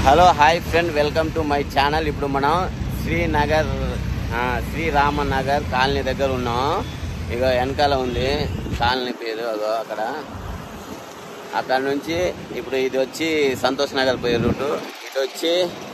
Hello hi friend, welcome to my channel. ఇప్పుడు మనం Sriramanagar colony దగ్గర ఉన్నాం. ఇక వెనకాల ఉంది కాలనీ పేరు, అదో అక్కడ నుంచి ఇప్పుడు ఇది వచ్చి సంతోష్ నగర్ పోయే రూటు, ఇది వచ్చి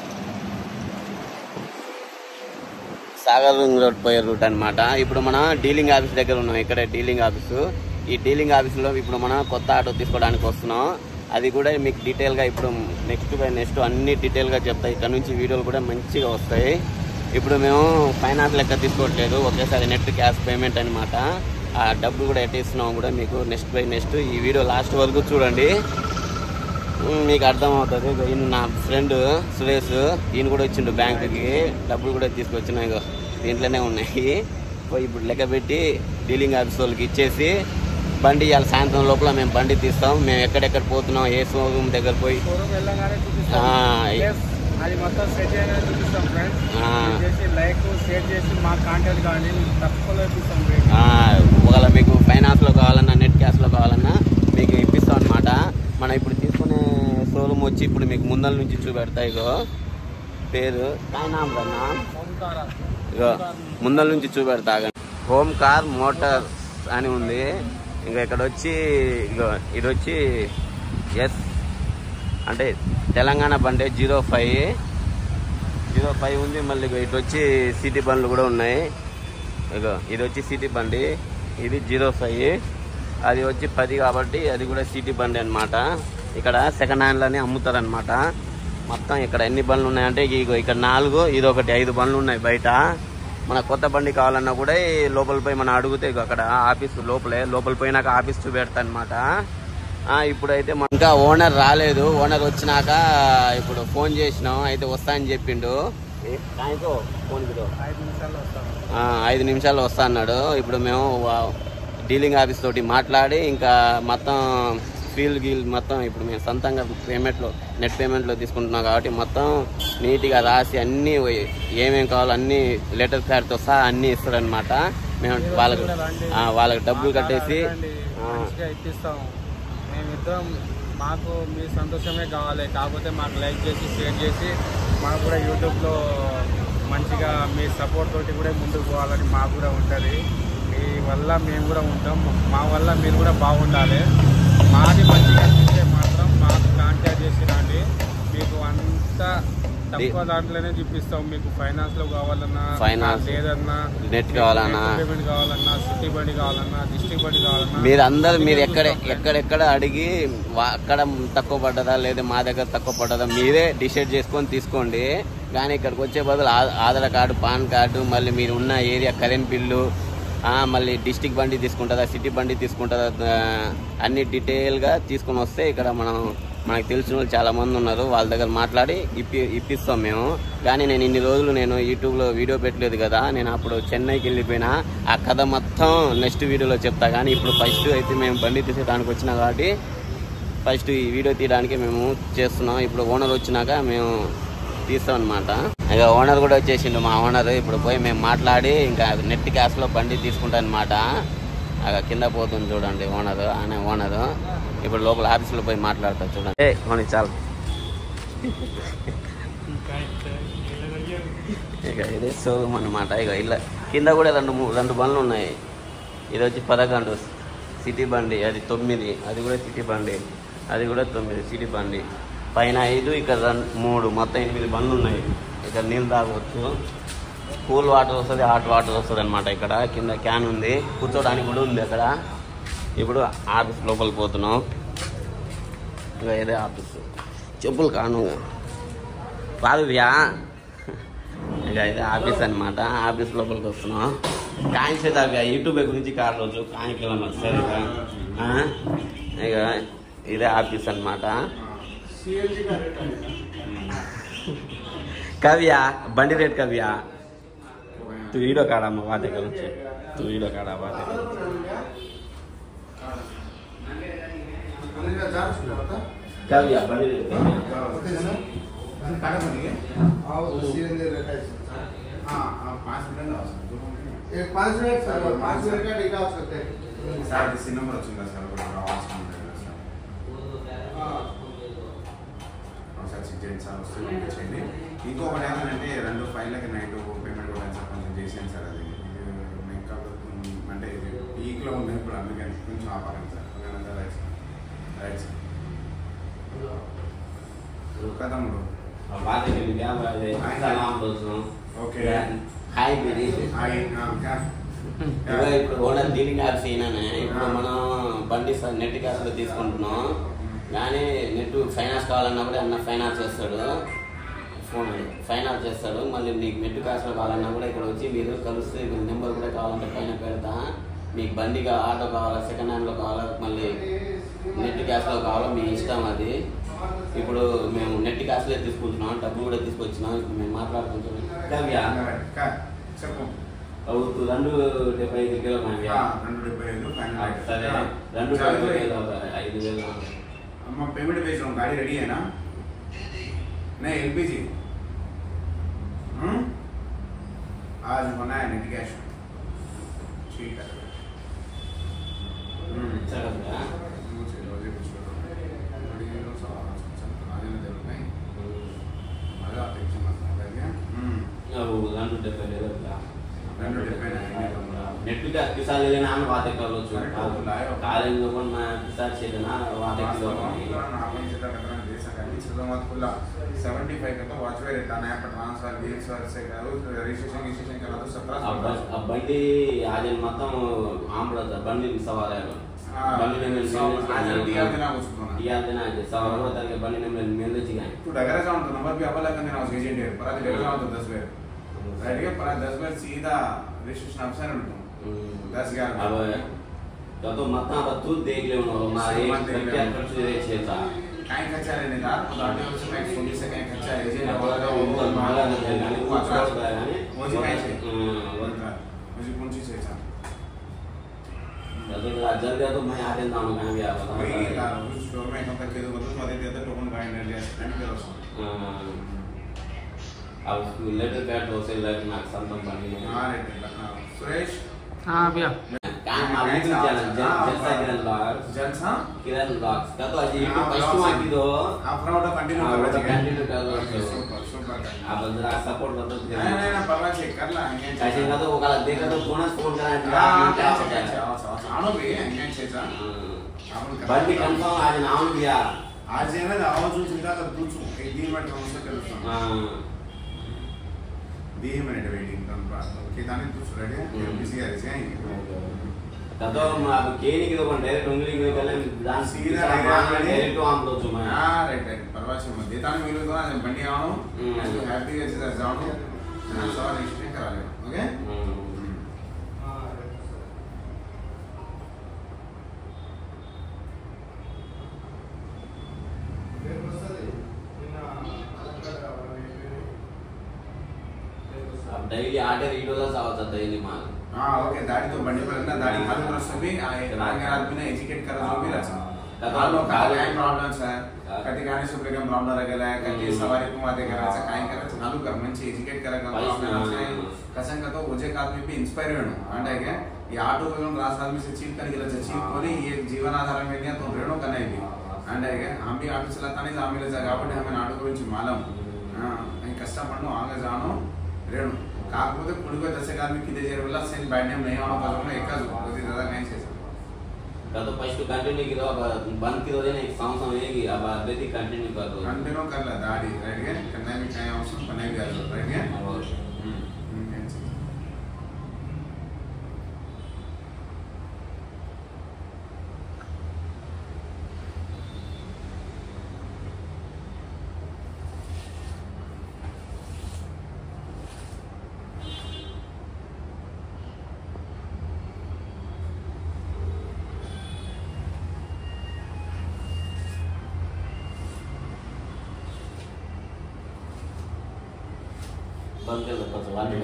సాగర్ రింగ్ రోడ్ పోయే రూట్ అనమాట. ఇప్పుడు మనం డీలింగ్ ఆఫీస్ దగ్గర ఉన్నాం. ఇక్కడే డీలింగ్ ఆఫీసు. ఈ డీలింగ్ ఆఫీసులో ఇప్పుడు మనం కొత్త ఆటో తీసుకోవడానికి వస్తున్నాం. అది కూడా మీకు డీటెయిల్గా ఇప్పుడు నెక్స్ట్ అన్ని డీటెయిల్గా చెప్తాయి. ఇక్కడ నుంచి వీడియోలు కూడా మంచిగా వస్తాయి. ఇప్పుడు మేము ఫైనాన్స్ లెక్క తీసుకోవట్లేదు, ఒకేసారి నెట్ క్యాష్ పేమెంట్ అనమాట. ఆ డబ్బు కూడా ఎట్టిస్తున్నాం కూడా మీకు నెక్స్ట్ ఈ వీడియో లాస్ట్ వరకు చూడండి, మీకు అర్థమవుతుంది. ఈయన నా ఫ్రెండ్ సురేష్, ఈయన కూడా వచ్చిండు బ్యాంకుకి, డబ్బులు కూడా తీసుకొచ్చినా ఇగో దీంట్లోనే ఉన్నాయి. ఇప్పుడు లెక్క పెట్టి డీలింగ్ ఆఫీస్ వాళ్ళకి ఇచ్చేసి బండి ఇవాళ సాయంత్రం లోపల మేము బండి తీస్తాం. మేము ఎక్కడెక్కడ పోతున్నాం, ఏ షోరూమ్ దగ్గర పోయి అది మొత్తం సెట్ చేయగానే చూపిస్తాం ఫ్రెండ్స్. లైక్ షేర్ చేసి మా కాంటాక్ట్ కానీ తక్కువలో ఇప్పిస్తాం. ఒకవేళ మీకు ఫైనాన్స్లో కావాలన్నా నెట్ క్యాష్లో కావాలన్నా మీకు ఇప్పిస్తాం అనమాట. మనం ఇప్పుడు తీసుకునే షోరూమ్ వచ్చి ఇప్పుడు మీకు ముందల నుంచి చూపెడతాయి. ఇగో పేరు ఇగో ముందల నుంచి చూపెడతా. హోమ్ కార్ మోటార్స్ అని ఉంది. ఇంకా ఇక్కడ వచ్చి ఇది వచ్చి ఎస్ అంటే తెలంగాణ బండి 05 ఉంది. మళ్ళీ ఇటు వచ్చి సిటీ బండ్లు కూడా ఉన్నాయి. ఇగో ఇది వచ్చి సిటీ బండి, ఇది 05, అది వచ్చి 10 కాబట్టి అది కూడా సిటీ బండి అనమాట. ఇక్కడ సెకండ్ హ్యాండ్లోనే అమ్ముతారనమాట. మొత్తం ఇక్కడ ఎన్ని బండ్లు ఉన్నాయంటే ఇగో ఇక్కడ 4, ఇది ఒకటి 5 బండ్లు ఉన్నాయి బయట. మన కొత్త బండి కావాలన్నా కూడా లోపల పోయి మనం అడిగితే అక్కడ ఆఫీస్ లోపల పోయినాక ఆఫీస్ చూపెడతా అనమాట. ఇప్పుడైతే ఇంకా ఓనర్ రాలేదు. ఓనర్ వచ్చినాక ఇప్పుడు ఫోన్ చేసినాం, అయితే వస్తా అని చెప్పిండు. 5 నిమిషాల్లో వస్తా అన్నాడు. ఇప్పుడు మేము డీలింగ్ ఆఫీస్ తోటి మాట్లాడి ఇంకా మొత్తం ఫీల్ మొత్తం ఇప్పుడు మేము సొంతంగా నెట్ పేమెంట్లో తీసుకుంటున్నాం కాబట్టి మొత్తం నీట్గా రాసి అన్నీ ఏమేమి కావాలో అన్నీ లెటర్ ప్యాడ్తో సహా అన్నీ ఇస్తారనమాట. మేము వాళ్ళకి డబ్బులు కట్టేసి ఇప్పిస్తాం. మేమిద్దరం మాకు మీ సంతోషమే కావాలి, కాకపోతే మాకు లైక్ చేసి షేర్ చేసి మాకు కూడా యూట్యూబ్లో మంచిగా మీ సపోర్ట్ తోటి కూడా ముందుకు పోవాలని మాకు కూడా ఉంటుంది. మీ వల్ల మేము కూడా ఉంటాం, మా వల్ల మీరు కూడా బాగుండాలి. మాది మంచిగా అనిపిస్తే మాత్రం మాకు కాంటాక్ట్ చేసి రండి. మీకు అంతా తక్కువ దాంట్లోనే చూపిస్తాం. మీకు ఫైనాన్స్లో కావాలన్నా, లేదన్నా నెట్ కావాలన్నా, పేమెంట్ కావాలన్నా, సిటీ బండి కావాలన్నా, డిస్ట్రిక్ట్ బండి కావాలన్నా మీరు ఎక్కడెక్కడ అడిగి అక్కడ తక్కువ పడ్డదా లేదా మా దగ్గర తక్కువ పడ్డదా మీరే డిసైడ్ చేసుకొని తీసుకోండి. కానీ ఇక్కడికి వచ్చే బదులు ఆధార్ కార్డు, పాన్ కార్డు, మళ్ళీ మీరు ఉన్న ఏరియా కరెంట్ బిల్లు, మళ్ళీ డిస్టిక్ బండి తీసుకుంటుందా, సిటీ బండి తీసుకుంటుందా, అన్ని డీటెయిల్గా తీసుకొని వస్తే ఇక్కడ మనకు తెలిసిన వాళ్ళు చాలామంది ఉన్నారు, వాళ్ళ దగ్గర మాట్లాడి ఇప్పిస్తాం మేము. కానీ నేను ఇన్ని రోజులు యూట్యూబ్లో వీడియో పెట్టలేదు కదా, నేను అప్పుడు చెన్నైకి వెళ్ళిపోయినా. ఆ కథ మొత్తం నెక్స్ట్ వీడియోలో చెప్తా. కానీ ఇప్పుడు ఫస్ట్ అయితే మేము బండి తీసేదానికి వచ్చినా కాబట్టి ఫస్ట్ ఈ వీడియో తీయడానికి మేము చేస్తున్నాం. ఇప్పుడు ఓనర్ వచ్చినాక మేము తీస్తాం అనమాట. ఇక ఓనర్ కూడా వచ్చేసిండు, మా ఓనర్. ఇప్పుడు పోయి మేము మాట్లాడి ఇంకా నెట్ క్యాష్లో బండి తీసుకుంటాం అనమాట. కింద పోతుంది చూడండి ఓనరు. ఇప్పుడు లోపల ఆఫీసులో పోయి మాట్లాడతారు చూడండి. ఓని చాలు. ఇక ఇదే షోరూమ్ అనమాట. ఇక ఇలా కింద కూడా రెండు బండ్లు ఉన్నాయి. ఇది వచ్చి 11 సిటీ బండి, అది 9, అది కూడా సిటీ బండి, అది కూడా 9 సిటీ బండి. పైన 5, ఇక్కడ 3, మొత్తం 8 బండ్లు ఉన్నాయి. ఇక్కడ నీళ్ళు తాగవచ్చు, కూల్ వాటర్ వస్తుంది, హాట్ వాటర్ వస్తుంది అనమాట. ఇక్కడ కింద క్యాన్ ఉంది, కూర్చోడానికి కూడా ఉంది అక్కడ. ఇప్పుడు ఆఫీస్ లోపలికి పోతున్నాం. ఇక ఇదే ఆఫీస్. చెప్పులు కాను రాదువ్యా. ఇక ఇదే ఆఫీస్ అనమాట. ఆఫీస్ లోపలికి వస్తున్నాం. కాయించేదాకా యూట్యూబ్ గురించి రోజు కాయికి సరిగా. ఇక ఇదే ఆఫీస్ అనమాట. కవ్యా బండి రేట్ కవ్యా तू वीडियो काढ़ा मैं बातें करूँ तू वीडियो काढ़ा बातें करूँ कव्या बंडी रेट एक 5 मिनट सर 5 मिनट का टिका हो सकते हैं सर इसी नंबर వచ్చిందా సార్ ఆవాస్ కాంటాక్ట్ సార్ జెంట్స్ వస్తే పంపించండి. ఇంకొకటి ఏంటంటే 2 ఫైళ్ళకి నైట్ పేమెంట్ కూడా కొంచెం చేసాను సార్. అది మేకప్ అంటే వీక్లో ఉంది ఇప్పుడు, అందుకని కొంచెం ఆపాలి sir. Right sir, right sir. కదమ్ముడు ఓకే. హాయ్ బిజీ ఇప్పుడు ఓనర్ డీలింగ్ యాప్స్ అయినానే. ఇప్పుడు మనం బండి నెట్ క్యాష్లో తీసుకుంటున్నాం, కానీ నెట్ ఫైనాన్స్ కావాలన్నా కూడా అన్న ఫైనాన్స్ చేస్తాడు, ఫోన్ ఫైనాన్స్ చేస్తాడు. మళ్ళీ నీకు నెట్ క్యాష్లో కావాలన్నా కూడా ఇక్కడ వచ్చి మీరు కలిస్తే నెంబర్ కూడా కావాలంటే పైన పెడతా. మీకు బండిగా ఆటో కావాలా, సెకండ్ హ్యాండ్లో కావాలా, మళ్ళీ నెట్ క్యాష్లో కావాలా, మీ ఇష్టం అది. ఇప్పుడు మేము నెట్ క్యాష్లో తీసుకుంటున్నాం, డబ్బులు కూడా తీసుకొచ్చినాం. ఇప్పుడు మేము మాట్లాడుకుంటున్నాం. చెప్పు. 275 కిలో 275 సరే 275 5,000. अम्मा पेमेंट भेज रहा हूँ, गाड़ी रेडी है ना? नहीं एलपीजी आज होना है नेट कैश, ठीक है। नेट का किसा ले लेना हम बातें कर लो चुप कालेज लोगों में किसा चले ना बातें कर लो आपण जितना कतरा दे सका नहीं चलो मत खुला 75 का तो वॉच वे रहता है पर ट्रांसफर डीएक्स से करो रजिस्ट्रेशन करा तो 17 अब बंडी आज మొత్తం ఆంబుల బండి సవాల్ है బండి में आज दिया देना उसको ना दिया देना है सवाल होता है బండి में मेल चाहिए तू डगरा जाऊं तो नंबर भी अपला करने ना एजेंट है पर आज डगरा जाऊं तो 10 बार राइट है पर 10 बार सीधा रजिस्ट्रेशन ऑप्शन है 10-11 अब तो मत तू देख ले हमारे क्या खर्च दे छेता काई खर्चा लेने का तो आटे से मैं सोनी से काई खर्चा है जे बोला तो वो माला नहीं है वो छोड़ गया है मुझे काई से मुझे कौन चीज है सा जल्दी जल्दी तो मैं आते ना हूं कहां गया बता वही का स्टोर में कब तक के मतलब मदद देता टोकन बाय ले लिया स्टैंड पे रखो अब लेटर पैड हो से लग ना संतम बनी हां रेट सुरेश हां भैया काम मालूम चैनल जैसा किरण ब्लॉग्स का तो आज यूट्यूब फर्स्ट में की दो अपना ऑर्डर कंटिन्यू कर लो सुपर आप जरा सपोर्ट कर दो नहीं ना परवा चेक कर ला कैसे का तो वो कल देखा तो बोनस फोन करा आनो भी एंगेज చేసా बंडी कंफर्म आज नाम दिया आज है ना आओ जो चिंता कर पूछो एक दिन में कौन से कर सकता हां 2 मिनट वेटिंग कर पास ओके ताने तू रेडी है बिजी है से तो अब केनी की तो डायरेक्ट उंगली में कल दान सीधा डायरेक्ट आम लो तुम हां राइट राइट परवा से मत देता नहीं मिलो तो ना बंडी आओ हैप्पी है से जाओ ना सवाल रजिस्ट्रेशन करा ले ओके अब डेली आटे रीडोला सावचा डेली माल हां ओके दाढ़ी तो बंडी पर ना दाढ़ी खाली पर सभी आगे आदमी ने एजुकेट करा जो भी रहा काल लोग काय प्रॉब्लेम्स है कटी गाने से प्रॉब्लम प्रॉब्लम रगला है कटी सवारी को माते करायचं काय करायचं चालू कर म्हणजे एजुकेट करा कसं का तो ओजे का आदमी भी इंस्पायर होणं आणि आहे ये ऑटो घेऊन रास आदमी से चीट कर गेला चीट कोणी ये जीवन आधार में नहीं तो रेणो का नहीं भी आणि आहे हम भी ऑटो चलाताने आम्ही కాబట్టి हमें ऑटो గురించి मालूम हां नहीं కష్టపడను आगे जानो रेणु కాకపోతే పుడిగా దశకాన్ని కింద చేరవల్ల సేమ్ బ్యాడ్ నేమ్ नहीं होना पड़ता है एकाज बहुत ज्यादा नहीं से तो फर्स्ट कंटिन्यू की दो अब बंद की दो देना एक सॉन्ग होएगी अब आगे कंटिन्यू कर दो कंटिन्यू कर ला दाढ़ी राइट है करना भी चाहिए ऑप्शन बनाई भी राइट है बंद कर दो वाली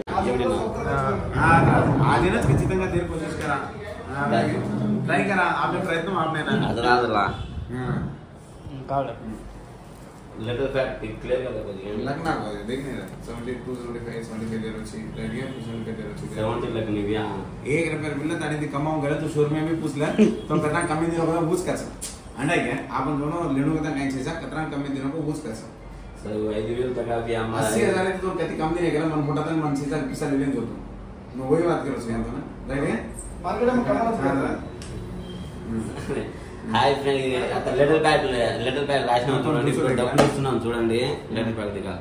आज ना ఖచ్చితంగా देर कोशिश करा ट्राई करा आपने प्रयत्न आपने ना अदला अदला काल लेटर फैक्ट क्लियर कर दो लगना को देखने 72 75 75 देर अच्छी रेडी है 75 देर अच्छी 70 लगनी भी हां एक रुपया मिलना ताड़ी दी कमाऊं गए तो शोर में भी पूछ ले तो कितना कमी दिनों को पूछ कर सकते अंडा क्या आप दोनों लेनो का नहीं चाहिए कितना कमी दिनों को पूछ कर सकते 5,000 तक की 80,000 है तो कहती कम नहीं करेगा मन मोटा था मन सीधा पिसा ले लें जो तुम वही बात करो उसके तो ना राइट है मार्केट में कमाल హాయ్ ఫ్రెండ్ అత లెటర్ ప్యాడ్ రాసినా చూడండి ఇప్పుడు డబ్బులు ఇస్తున్నాం చూడండి లెటర్ ప్యాడ్ దిగా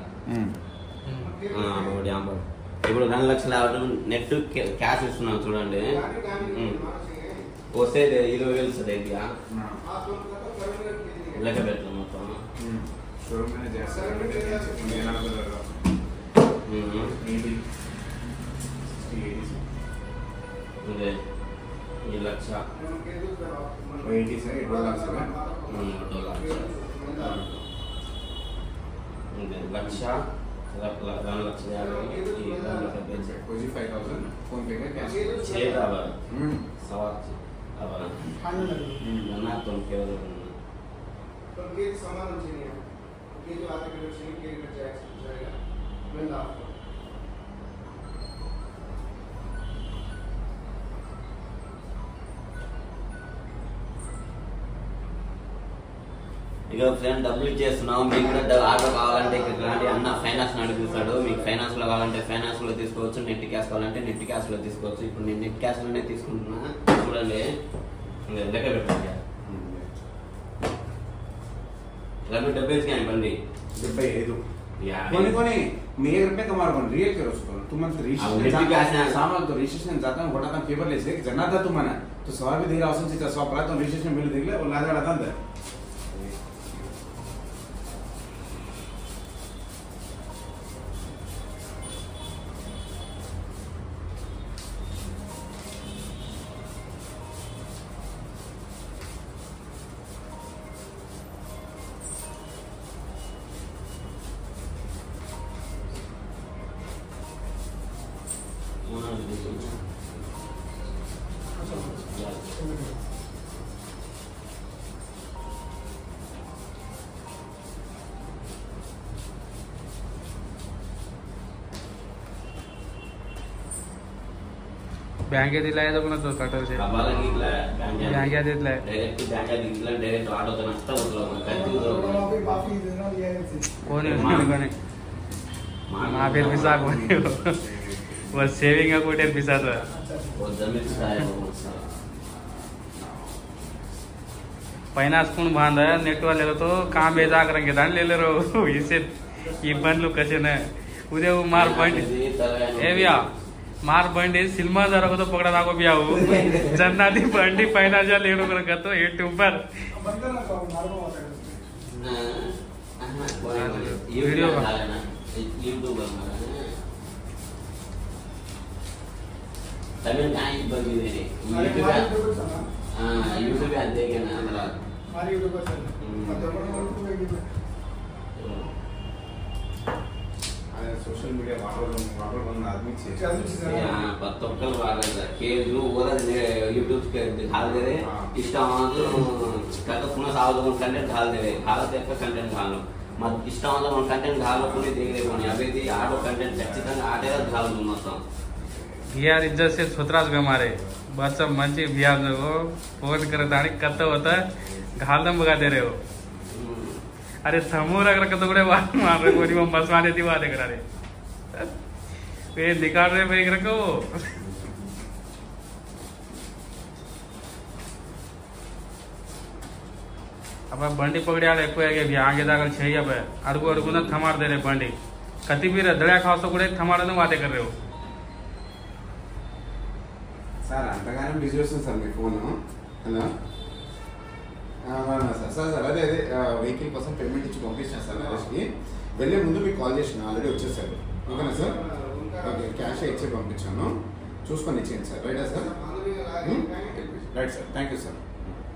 ఒకటి ఆంబర్ ఇప్పుడు 2 లక్షలు అవడం నెట్ క్యాష్ ఇస్తున్నాం చూడండి వస్తే 20,000 సదేదియా లెక్క పెట్టు మొత్తం షోరూమ్ में जैसा मेरा नंबर लगा 80 ये लक्ष 80 से 2 लाख से लक्ष 2 लक्ष कोई 5,000 फोन पे का कैश 6 अब सवा अब ना तुम केवल तो ये सामान चाहिए ये जो आते के चाहिए के जाएगा मिल आपको ఇక ఫ్రెండ్ డబ్బులు ఇచ్చేస్తున్నాం మీకు కూడా ఆటో కావాలంటే ఇట్లాంటి అన్న ఫైనాన్స్ నడిపిస్తాడు మీకు ఫైనాన్స్ లో కావాలంటే ఫైనాన్స్ లో తీసుకోవచ్చు నెట్ క్యాష్ కావాలంటే నెట్ క్యాష్ లో తీసుకోవచ్చు ఇప్పుడు నేను నెట్ క్యాష్ లోనే తీసుకుంటున్నా చూడండి లెక్క పెట్టండి रघु डब्बे क्या है बंदी डब्बे है दो यार कोनी कोनी मैं 1 रुपए कमा रहा हूं रियल करो उसको तुम मन रजिस्ट्रेशन सामान तो रजिस्ट्रेशन जाता हूं घोटा पेपर ले से जनादा तुम मना तो सवाल भी दे रहा हूं सीधा सवाल पड़ा तो रजिस्ट्रेशन बिल देख ले और लादा डाटा अंदर बँकेत दिलाय तो कोणाचं कटर से कबाला घेतला बँकेत दिलाय डायरेक्ट बँकेत घेतला डायरेक्ट आठवतो नसता उचला मग काय अभी माफी देना ये है कोण आहे महावीर पिसा कोण वो सेविंग अकाउंट आहे पिसाचं वो जमीन आहे फाइनान्स कोण बांधा नेट वाले तो काम बेजा करेंगे दान ले ले रहो इसे ये बन लो कसे ना उद्या मार बंड ए बिया मार बंडी सिनेमा जरा तो पकड़ा दाखो बिया हो जन्नाती बंडी फाइनान्स ले लो कर तो यूट्यूब पर बंदर ना मारो वीडियो ना यूट्यूब तमिल काय बघितले यूट्यूब అంతే కదా అలా हमारी यूट्यूब पर चल सोशल मीडिया वापर बनना आदमी प्रति ఒక్కరు వాడాలి కేజు ఓరది यूट्यूब के डाल दे रहे इष्टम कत पुनः सावधान कंटेंट डाल दे रहे भारत యొక్క కంటెంట్ डालो मत इष्टम మన కంటెంట్ डालకుని देख रहे अभी आडो कंटेंट ఖచ్చితంగా ఆటేలా डालू మొత్తం यार इज्जत से सुतराज गमारे बस मंची बिया जो फोन करत आणि कत होता घालदम बघा दे रे हो अरे समोर अगर कत गुडे वाट मार रे कोणी मग बसवाने ती वादे करा रे वे निकाल रे बेग रखो अब बंडी पकड़े आले कोई आगे भी आगे दागल छे अब अड़गो अड़गो ना थमार दे रे बंडी कति भी दड़या खाओ तो गुडे थमार ने वादे कर रहे हो సార్ అంతగానే బిజీ వస్తుంది సార్ మీ phone hello sir sir sir అదే అదే వెహికల్ కోసం పేమెంట్ ఇచ్చి పంపించాను సార్ నరేష్కి వెళ్ళే ముందు మీకు కాల్ చేసిన ఆల్రెడీ వచ్చేసారు ఓకేనా సార్ ఓకే క్యాష్ ఇచ్చి పంపించాను చూసుకొని ఇచ్చేయండి సార్ రైటా sir right sir thank you sir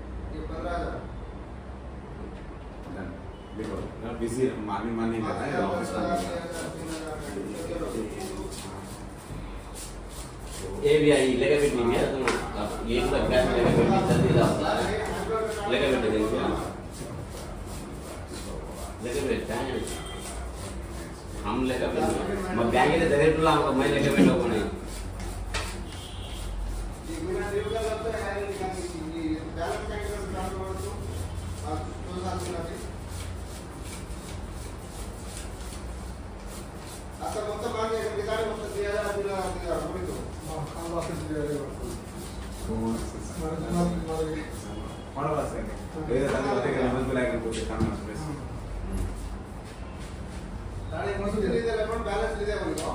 busy morning morning కదా ये भी आई लगा बैठ नहीं है तो ये तो कैश लगा बैठ जल्दी जाता है लगा बैठ देंगे लगा बैठता है हम लगा बैठ मैं बैंक के डायरेक्ट ला मैं लगा बैठो कोने रास्ता मतलब मान के किताब मतलब 3000 पूरा अभी तो हम वापस ले रहे हैं ಮಾಡವಾ ಸರ್ ಬೇರೆ ಅದಕ್ಕೆ ಲೆವೆಲ್ ಮೇಲೆ ಆಗಿರ್ಬೋದು ಕಾರಣ ಸ್ಪೇಸ್ ನಾಳೆ ಮಸೂದಿ ಇದೆ ಅಕೌಂಟ್ ಬ್ಯಾಲೆನ್ಸ್ ಇದೆ ಬಂದು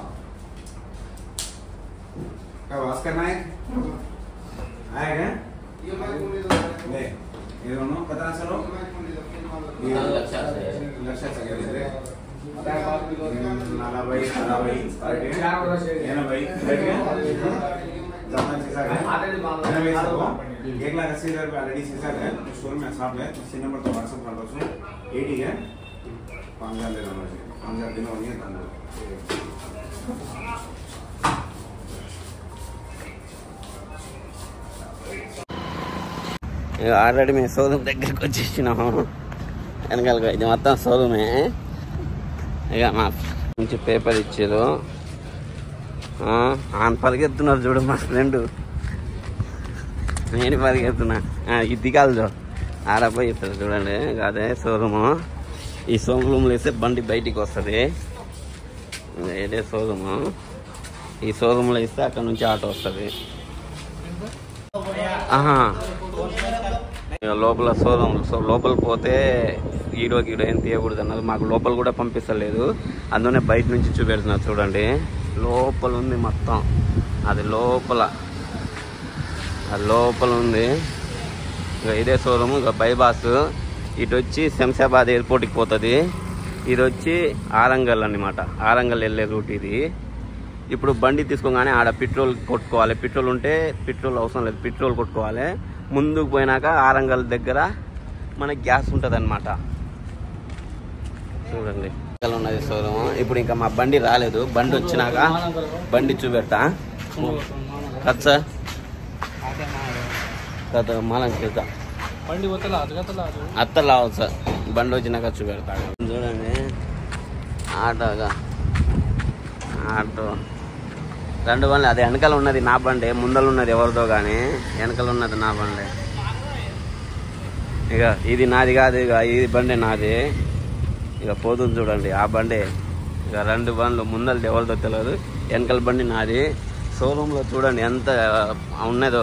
क्या वास करना है आएगा ये मैं कौन ले ये दोनों पता चलो ये लक्ष्य से लक्ष्य से ले नाला भाई क्या हो रहा है ये ना भाई बैठ गया जमान सीसा है मैंने भी सबको 1,80,000 रुपए ऑलरेडी सीसा है स्टोर में साहब है इसी नंबर तो व्हाट्सएप कर दो उसमें 80 है 5,000 ले लो मुझे 5,000 दिन हो गए तंदूर ఆల్రెడీ మేము షోరూమ్ దగ్గరికి వచ్చేసినాము వెనకాలగా ఇది మొత్తం షోరూమే ఇక మా నుంచి పేపర్ ఇచ్చారు ఆయన పరిగెత్తున్నారు చూడు మా ఫ్రెండ్ నేను పరిగెత్తున్నా ఇది కాదు ఆడపోయి ఇస్తారు చూడండి అదే షోరూము ఈ షోరూమ్లో వేస్తే బండి బయటికి వస్తుంది ఇదే షోరూము ఈ షోరూమ్లో ఇస్తే అక్కడ నుంచి ఆటో వస్తుంది లోపల షోరూమ్ లోపల పోతే హీరో హీరోయిన్ తీయకూడదు అన్నారు మాకు లోపల కూడా పంపిస్తలేదు అందులోనే బయట నుంచి చూపెడుతున్నారు చూడండి లోపల ఉంది మొత్తం అది లోపల ఉంది ఇక ఇదే షోరూమ్ ఇక బైపాస్ ఇటు వచ్చి శంషాబాద్ ఎయిర్పోర్ట్కి పోతుంది ఇది వచ్చి ఆరంగల్ అన్నమాట ఆరంగల్ వెళ్ళే రూట్ ఇది ఇప్పుడు బండి తీసుకోగానే ఆడ పెట్రోల్ కొట్టుకోవాలి పెట్రోల్ ఉంటే పెట్రోల్ అవసరం లేదు పెట్రోల్ కొట్టుకోవాలి ముందుకు పోయినాక ఆరంగల్ దగ్గర మనకి గ్యాస్ ఉంటుంది అనమాట చూడండి ఉన్నది షోరూమ్ ఇప్పుడు ఇంకా మా బండి రాలేదు బండి వచ్చినాక బండి చూపెడతా కదా సార్ కదా మాలం చేద్దాం అత్త రావచ్చు సార్ బండి వచ్చినాక చూపెడతా చూడండి ఆటో 2 బండ్లు అదే వెనకాల ఉన్నది నా బండి ముందర ఉన్నది ఎవరితో కానీ వెనకాల ఉన్నది నా బండి ఇక ఇది నాది కాదు ఇక ఇది బండి నాది ఇక పోతుంది చూడండి ఆ బండి ఇక 2 బండ్లు ముందరది ఎవరితో తెలియదు వెనకాల బండి నాది షోరూంలో చూడండి ఎంత ఉన్నదో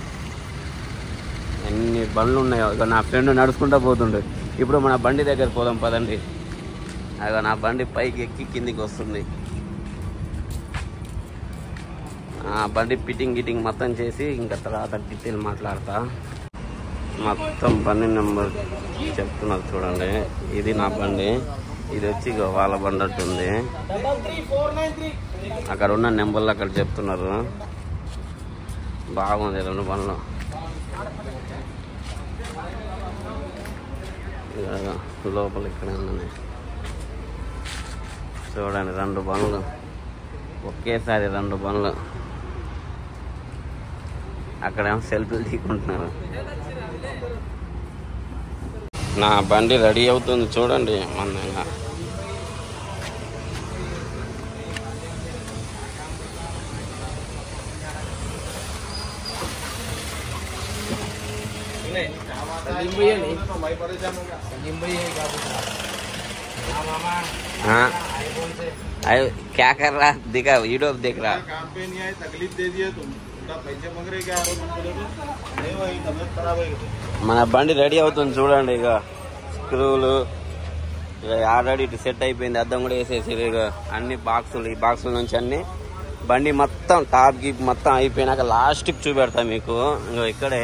ఎన్ని బండ్లు ఉన్నాయో ఇక నా ఫ్రెండ్ నడుచుకుంటూ పోతుండే ఇప్పుడు మన బండి దగ్గర పోదాం పదండి ఇక నా బండి పైకి ఎక్కి కిందికి వస్తుంది బండి గిటింగ్ మొత్తం చేసి ఇంకా తర్వాత డీటెయిల్ మాట్లాడతా మొత్తం బండి నెంబర్ చెప్తున్నారు చూడండి ఇది నా బండి ఇది వచ్చి వాళ్ళ బండి అట్టుంది అక్కడ ఉన్న నెంబర్లు అక్కడ చెప్తున్నారు బాగుంది 2 బండ్లు లోపల ఇక్కడే ఉన్నాయి చూడండి 2 బండ్లు ఒకేసారి 2 బండ్లు అక్కడేమో సెల్ఫీలు తీసుకుంటున్నారు నా బండి రెడీ అవుతుంది చూడండి మందంగా क्या कर रहा दिखा वीडियो देख रहा काम पे नहीं आए तकलीफ दे दिया तुम पैसे मांग रहे क्या नहीं वही तबियत खराब है మన బండి రెడీ అవుతుంది చూడండి ఇక స్క్రూలు ఇక ఆల్రెడీ ఇటు సెట్ అయిపోయింది అద్దం కూడా వేసేసారు ఇక అన్ని బాక్సులు ఈ బాక్సుల నుంచి అన్ని బండి మొత్తం టాప్ గిప్ మొత్తం అయిపోయినాక లాస్ట్కి చూపెడతా మీకు ఇంకో ఇక్కడే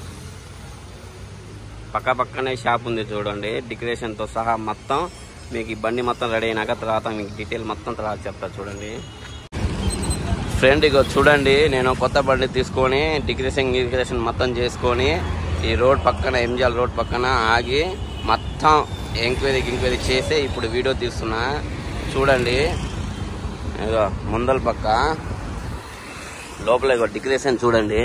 పక్కనే షాప్ ఉంది చూడండి డెకరేషన్తో సహా మొత్తం మీకు ఈ బండి మొత్తం రెడీ అయినాక తర్వాత మీకు డీటెయిల్ మొత్తం తర్వాత చెప్తా చూడండి ఫ్రెండ్ ఇక చూడండి నేను కొత్త బండి తీసుకొని డెకరేషన్ మొత్తం చేసుకొని ఈ రోడ్ పక్కన ఎంజిఎల్ రోడ్ పక్కన ఆగి మొత్తం ఎంక్వైరీ చేసి ఇప్పుడు వీడియో తీస్తున్నా చూడండి ఇక ముందల పక్క లోపల ఇక డెకరేషన్ చూడండి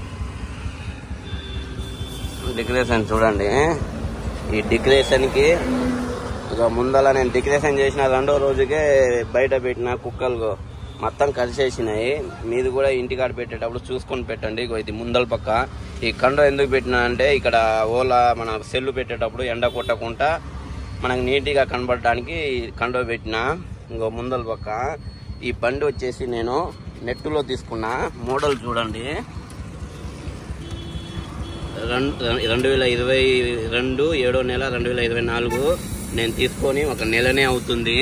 ఈ డెకరేషన్కి ఇక ముందల నేను డెకరేషన్ చేసిన 2వ రోజుకే బయట పెట్టిన కుక్కలు మొత్తం కలిసేసినాయి మీది కూడా ఇంటికాడ పెట్టేటప్పుడు చూసుకొని పెట్టండి ఇగో ఇది ముందల పక్క ఈ కండో ఎందుకు పెట్టినా అంటే ఇక్కడ ఓలా మన సెల్లు పెట్టేటప్పుడు ఎండ కొట్టకుండా మనకు నీట్గా కనబడడానికి కండో పెట్టిన ఇంకో ముందల పక్క ఈ బండి వచ్చేసి నేను నెట్లో తీసుకున్న మోడల్ చూడండి, 2022 7వ నెల 2024 నేను తీసుకొని 1 నెలనే అవుతుంది.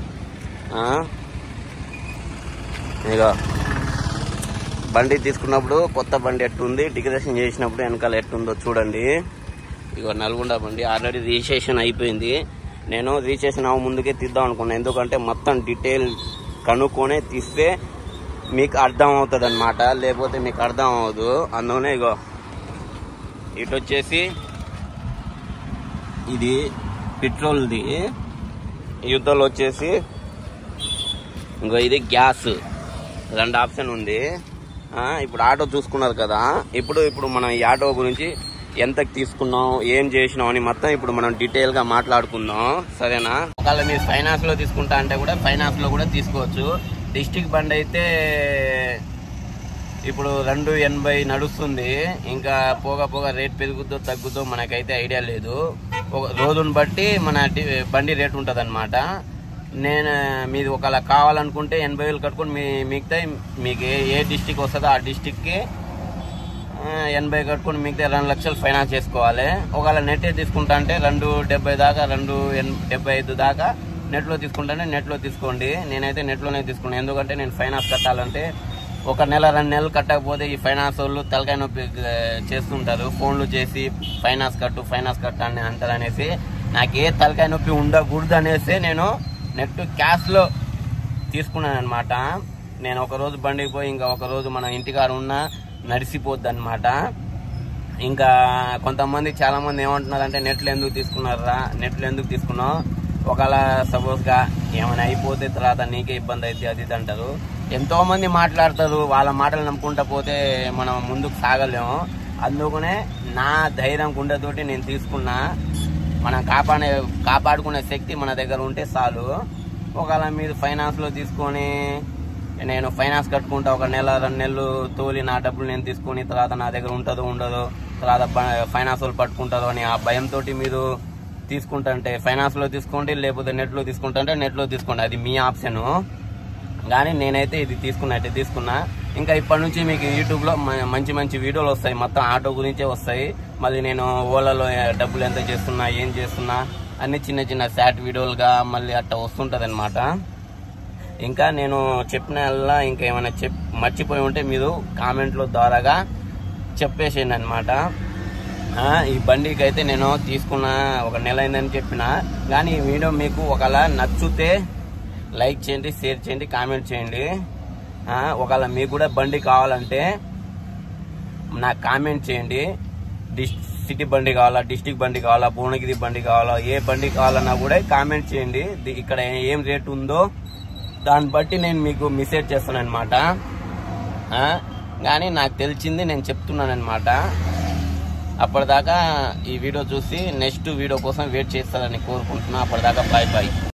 ఇక బండి తీసుకున్నప్పుడు కొత్త బండి ఎట్టుంది, డెకరేషన్ చేసినప్పుడు వెనకాల ఎట్టుందో చూడండి. ఇక నల్గొండ బండి ఆల్రెడీ రిజిస్ట్రేషన్ అయిపోయింది. నేను రిజిస్ట్రేషన్ అవ్వ ముందుకే తీద్దాం అనుకున్నాను, ఎందుకంటే మొత్తం డీటెయిల్ కనుక్కొనే తీస్తే మీకు అర్థం అవుతుంది అనమాట, లేకపోతే మీకు అర్థం అవ్వదు. అందుకనే ఇగో ఇటు వచ్చేసి ఇది పెట్రోల్ది, యుద్ధంలో వచ్చేసి ఇంకో ఇది గ్యాస్, 2 ఆప్షన్ ఉంది. ఇప్పుడు ఆటో చూసుకున్నారు కదా, ఇప్పుడు మనం ఈ ఆటో గురించి ఎంతకు తీసుకున్నాం, ఏం చేసినాం అని మొత్తం ఇప్పుడు మనం డీటెయిల్ గా మాట్లాడుకుందాం, సరేనా? ఒకవేళ మీరు ఫైనాన్స్ లో తీసుకుంటా అంటే కూడా ఫైనాన్స్ లో కూడా తీసుకోవచ్చు. డిస్ట్రిక్ట్ బండి అయితే ఇప్పుడు 280 నడుస్తుంది. ఇంకా పోగా రేట్ పెరుగుద్దో తగ్గుద్దో మనకైతే ఐడియా లేదు. రోజును బట్టి మన బండి రేట్ ఉంటుంది అనమాట. నేను మీది ఒకవేళ కావాలనుకుంటే 80,000 కట్టుకొని మిగతా మీకు ఏ డిస్టిక్ వస్తుందో ఆ డిస్టిక్కి 80 కట్టుకొని మిగతా 2 లక్షలు ఫైనాన్స్ చేసుకోవాలి. ఒకవేళ నెట్ తీసుకుంటా అంటే 270 దాకా 275 దాకా నెట్లో తీసుకుంటానే నెట్లో తీసుకోండి. నేనైతే నెట్లోనే తీసుకున్నాను, ఎందుకంటే నేను ఫైనాన్స్ కట్టాలంటే 1 నెల 2 నెలలు కట్టకపోతే ఈ ఫైనాన్స్ వాళ్ళు తలకాయ నొప్పి చేస్తుంటారు, ఫోన్లు చేసి ఫైనాన్స్ కట్టు అని అంటారు అనేసి. నాకు ఏ తలకాయ నొప్పి ఉండకూడదు అనేసి నేను నెట్ క్యాష్లో తీసుకున్నాను అనమాట. నేను ఒకరోజు బండికి పోయి ఇంకా ఒకరోజు మన ఇంటికాడ ఉన్నా నడిసిపోద్ది అనమాట. ఇంకా కొంతమంది చాలా మంది ఏమంటున్నారంటే నెట్లు ఎందుకు తీసుకున్నావు, ఒకవేళ సపోజ్గా ఏమైనా అయిపోతే తర్వాత నీకే ఇబ్బంది అయితే అది అంటారు. ఎంతో మంది మాట్లాడతారు, వాళ్ళ మాటలు నమ్ముకుంటా పోతే మనం ముందుకు సాగలేము. అందుకనే నా ధైర్యం గుండెతోటి నేను తీసుకున్నా. మనం కాపాడుకునే శక్తి మన దగ్గర ఉంటే చాలు. ఒకవేళ మీరు ఫైనాన్స్లో తీసుకొని నేను ఫైనాన్స్ కట్టుకుంటా 1 నెల 2 నెలలు తోలి నా డబ్బులు నేను తీసుకుని తర్వాత నా దగ్గర ఉంటుందో ఉండదో, తర్వాత ఫైనాన్స్ వాళ్ళు పట్టుకుంటారో అని ఆ భయంతో మీరు తీసుకుంటుంటే ఫైనాన్స్లో తీసుకోండి, లేకపోతే నెట్లో తీసుకుంటుంటే నెట్లో తీసుకోండి, అది మీ ఆప్షను. కానీ నేనైతే ఇది తీసుకున్నా. ఇంకా ఇప్పటి నుంచి మీకు యూట్యూబ్లో మంచి వీడియోలు వస్తాయి, మొత్తం ఆటో గురించే వస్తాయి. మళ్ళీ నేను ఓలాలో డబ్బులు ఎంత చేస్తున్నా, ఏం చేస్తున్నా అన్ని చిన్న షార్ట్ వీడియోలుగా మళ్ళీ అట్లా వస్తుంటది అనమాట. ఇంకా నేను చెప్పినల్లా ఇంకా ఏమైనా మర్చిపోయి ఉంటే మీరు కామెంట్లో ద్వారాగా చెప్పేసేయండి అనమాట. ఈ బండికి అయితే నేను తీసుకున్న 1 నెల అయిందని చెప్పిన. కానీ ఈ వీడియో మీకు ఒకవేళ నచ్చితే లైక్ చేయండి, షేర్ చేయండి, కామెంట్ చేయండి. ఒకవేళ మీకు కూడా బండి కావాలంటే నాకు కామెంట్ చేయండి. సిటీ బండి కావాలా, డిస్ట్రిక్ట్ బండి కావాలా, భువనగిరి బండి కావాలా, ఏ బండి కావాలన్నా కూడా కామెంట్ చేయండి. ఇక్కడ ఏం రేట్ ఉందో దాన్ని బట్టి నేను మీకు మెసేజ్ చేస్తాను అనమాట. కానీ నాకు తెలిసింది నేను చెప్తున్నాను అనమాట. అప్పటిదాకా ఈ వీడియో చూసి నెక్స్ట్ వీడియో కోసం వెయిట్ చేస్తారని కోరుకుంటున్నా. అప్పటిదాకా బాయ్.